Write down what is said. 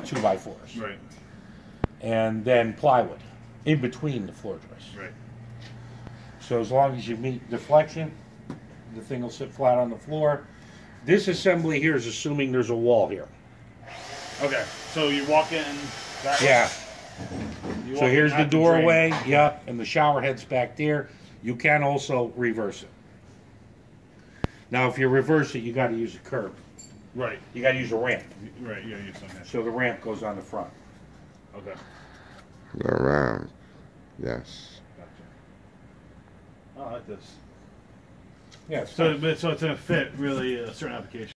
2x4s. Right. And then plywood in between the floor joists. Right. So as long as you meet deflection, the thing will sit flat on the floor. This assembly here is assuming there's a wall here. Okay. So you walk in. That Yeah. You So walk here's in the at doorway, drain. yep, and the shower head's back there. You can also reverse it. Now, if you reverse it, you got to use a curb. Right. You got to use a ramp. Right. You gotta use something. So the ramp goes on the front. Okay. Go around. Yes. Gotcha. Oh, I like this. Yeah. So it's gonna fit really a certain application.